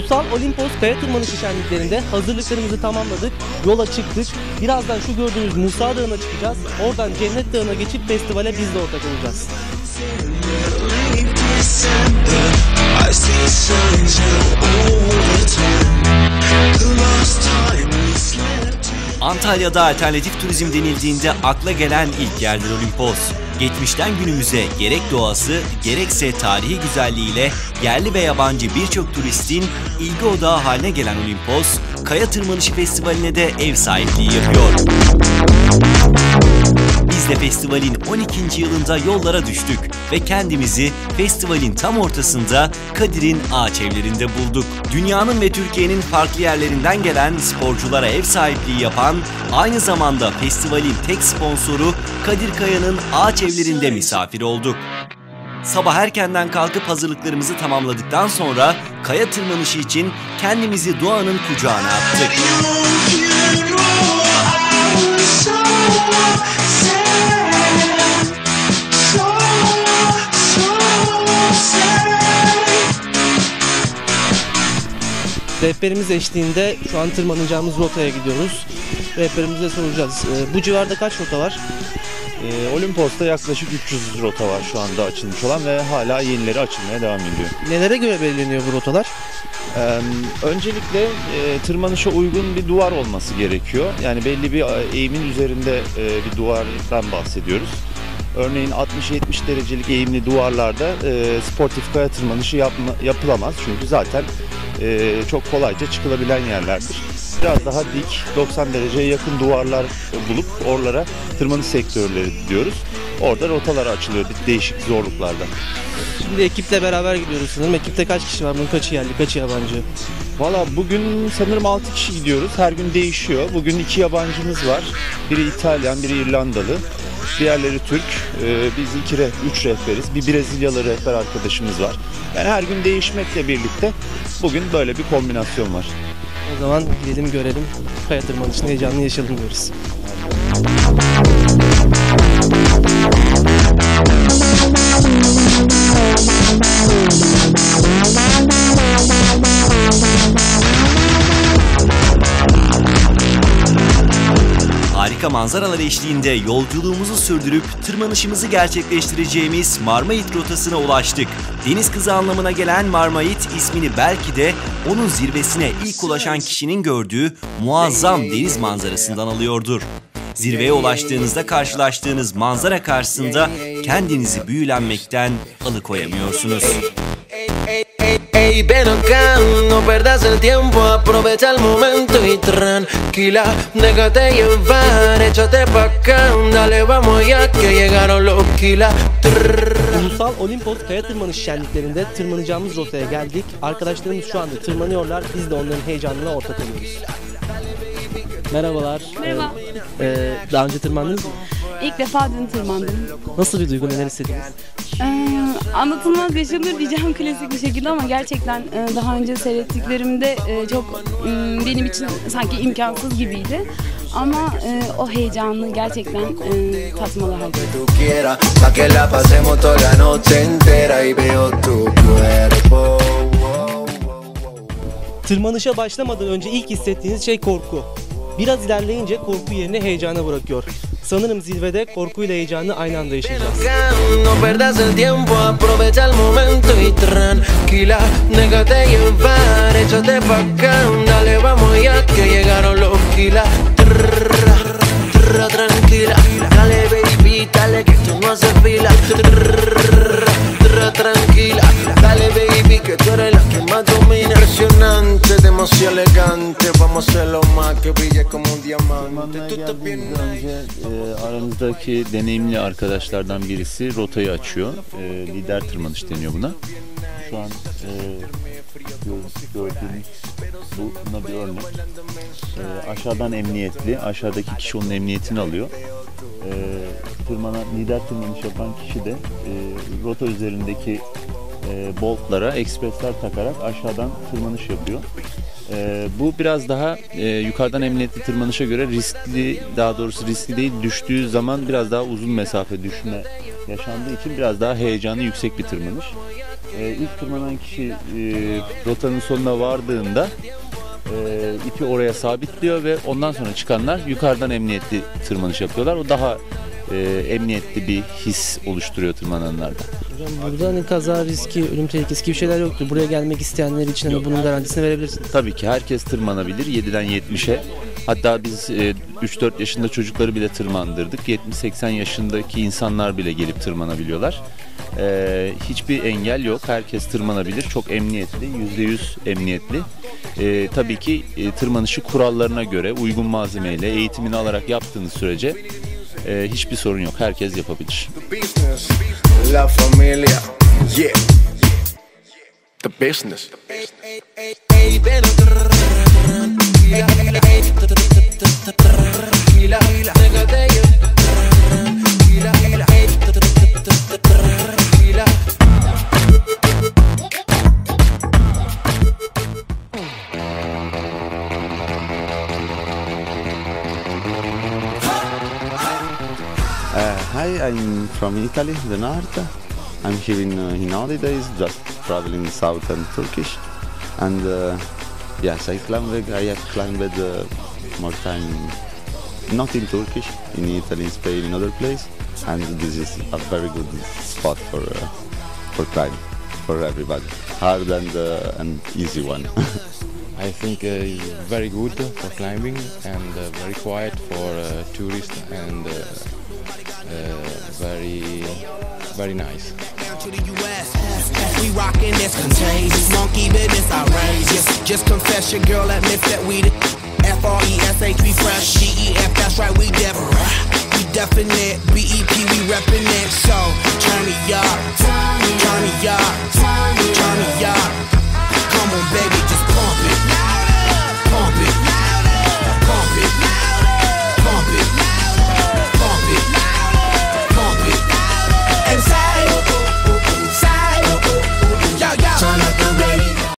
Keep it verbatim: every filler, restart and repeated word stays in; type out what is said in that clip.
Ulusal Olimpos Kaya Tırmanışı şenliklerinde hazırlıklarımızı tamamladık, yola çıktık. Birazdan şu gördüğünüz Musa Dağı'na çıkacağız. Oradan Cennet Dağı'na geçip festivale biz de ortak olacağız. Antalya'da alternatif turizm denildiğinde akla gelen ilk yerdir Olimpos. Geçmişten günümüze gerek doğası gerekse tarihi güzelliğiyle yerli ve yabancı birçok turistin ilgi odağı haline gelen Olimpos, Kaya Tırmanışı Festivali'ne de ev sahipliği yapıyor. Biz de festivalin on ikinci yılında yollara düştük ve kendimizi festivalin tam ortasında Kadir'in ağaç evlerinde bulduk. Dünyanın ve Türkiye'nin farklı yerlerinden gelen sporculara ev sahipliği yapan, aynı zamanda festivalin tek sponsoru Kadir Kaya'nın ağaç evlerinde misafir olduk. Sabah erkenden kalkıp hazırlıklarımızı tamamladıktan sonra kaya tırmanışı için kendimizi doğanın kucağına attık. Rehberimiz eşliğinde şu an tırmanacağımız rotaya gidiyoruz. Rehberimize soracağız. Ee, bu civarda kaç rota var? Ee, Olimpos'ta yaklaşık üç yüz rota var şu anda açılmış olan ve hala yenileri açılmaya devam ediyor. Nelere göre belirleniyor bu rotalar? Ee, öncelikle e, tırmanışa uygun bir duvar olması gerekiyor. Yani belli bir eğimin üzerinde e, bir duvardan bahsediyoruz. Örneğin altmış yetmiş derecelik eğimli duvarlarda e, sportif kaya tırmanışı yapma, yapılamaz. Çünkü zaten e, çok kolayca çıkılabilen yerlerdir. Biraz daha dik, doksan dereceye yakın duvarlar bulup oralara tırmanış sektörleri diyoruz. Orada rotalar açılıyor değişik zorluklarda. Şimdi ekiple beraber gidiyoruz sanırım. Ekipte kaç kişi var? Bunun kaçı yerli, kaçı yabancı? Valla bugün sanırım altı kişi gidiyoruz. Her gün değişiyor. Bugün iki yabancımız var. Biri İtalyan, biri İrlandalı. Diğerleri Türk. Ee, biz iki, üç rehberiz. Bir Brezilyalı rehber arkadaşımız var. Yani her gün değişmekle birlikte bugün böyle bir kombinasyon var. O zaman gidelim görelim. Kaya tırmanışını heyecanlı yaşayalım diyoruz. Harika manzaralar eşliğinde yolculuğumuzu sürdürüp tırmanışımızı gerçekleştireceğimiz Marmarit rotasına ulaştık. Deniz kızı anlamına gelen Marmarit ismini belki de onun zirvesine ilk ulaşan kişinin gördüğü muazzam deniz manzarasından alıyordur. Zirveye ulaştığınızda karşılaştığınız manzara karşısında kendinizi büyülenmekten alıkoyamıyorsunuz. Ey, ven acá, no perdas el tiempo, aprovecha el momento y tranquila, déjate llevar, échate pa' acá, dale vamos ya que llegaron los kilas. Ulusal Olimpos Kaya Tırmanışı şenliklerinde tırmanacağımız rotaya geldik. Arkadaşlarımız şu anda tırmanıyorlar, biz de onların heyecanına ortak oluyoruz. Merhabalar. Merhaba. Ee, daha önce tırmandınız mı? İlk defa dün tırmandım. Nasıl bir duygu, neler hissettiniz? Ee, anlatılmaz yaşanır diyeceğim klasik bir şekilde ama gerçekten e, daha önce seyrettiklerimde e, çok e, benim için sanki imkansız gibiydi. Ama e, o heyecanı gerçekten e, tatmalı herkes. Tırmanışa başlamadan önce ilk hissettiğiniz şey korku. Biraz ilerleyince korku yerini heyecana bırakıyor. Sanırım zirvede korkuyla heyecanı aynı anda yaşayacağız. Tranquila, dale baby que tú eres la que más domina. Impresionante, demasiado elegante, vamos a hacerlo más que brille como un diamante. Tú estás bien önce e, aramızdaki deneyimli arkadaşlardan birisi rotayı açıyor. E, lider tırmanış deniyor buna. Şu an e, gördüğünüz bu buna bir örnek. E, aşağıdan emniyetli, aşağıdaki kişi onun emniyetini alıyor. E, tırmanan, lider tırmanış yapan kişi de e, rota üzerindeki e, boltlara ekspresler takarak aşağıdan tırmanış yapıyor. E, bu biraz daha e, yukarıdan emniyetli tırmanışa göre riskli, daha doğrusu riskli değil, düştüğü zaman biraz daha uzun mesafe düşme yaşandığı için biraz daha heyecanı yüksek bir tırmanış. e, ilk tırmanan kişi e, rotanın sonuna vardığında e, ipi oraya sabitliyor ve ondan sonra çıkanlar yukarıdan emniyetli tırmanış yapıyorlar. O daha e, emniyetli bir his oluşturuyor tırmananlarda. Hocam burada hani kaza riski, ölüm tehlikesi gibi şeyler yoktur. Buraya gelmek isteyenler için hani bunun garantisini verebilirsiniz. Tabii ki herkes tırmanabilir yediden yetmişe. Hatta biz e, üç dört yaşında çocukları bile tırmandırdık. yetmiş seksen yaşındaki insanlar bile gelip tırmanabiliyorlar. E, hiçbir engel yok. Herkes tırmanabilir. Çok emniyetli, yüzde yüz emniyetli. E, tabii ki e, tırmanışı kurallarına göre uygun malzemeyle eğitimini alarak yaptığınız sürece e, hiçbir sorun yok. Herkes yapabilir. La familia, yeah. The business. Uh, hi, I'm from Italy, the north. I'm here in, uh, in holidays, just traveling southern Turkish. And uh, yes, I climbed, I have climbed uh, more time, not in Turkish, in Italy, in Spain, in other places. And this is a very good spot for uh, for climbing, for everybody. Hard and uh, and easy one. I think uh, it's very good for climbing and uh, very quiet for uh, tourists and uh, uh, very very nice. To the U S we rockin' this contagious, monkey business outrageous. Just confess your girl admits that we the F R E S H we fresh, G E F that's right we different. We definite, B E P we reppin' it. So turn me up, turn me up.